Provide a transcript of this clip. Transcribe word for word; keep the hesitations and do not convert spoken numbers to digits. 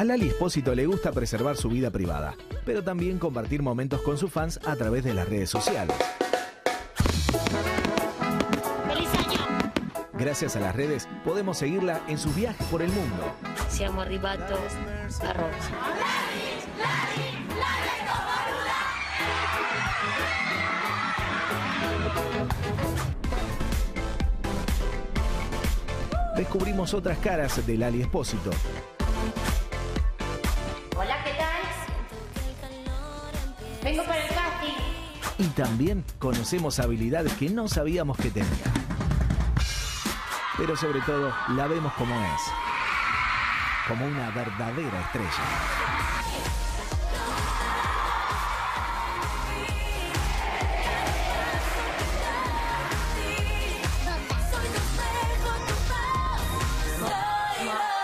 Lali Espósito le gusta preservar su vida privada, pero también compartir momentos con sus fans a través de las redes sociales. ¡Feliz año! Gracias a las redes podemos seguirla en sus viajes por el mundo. Siamo arrivato a Roma. Descubrimos otras caras de Lali Espósito. Hola, ¿qué tal? Vengo para el casting. Y también conocemos habilidades que no sabíamos que tenía. Pero sobre todo, la vemos como es. Como una verdadera estrella. Soy tu espejo, tu paz. Soy la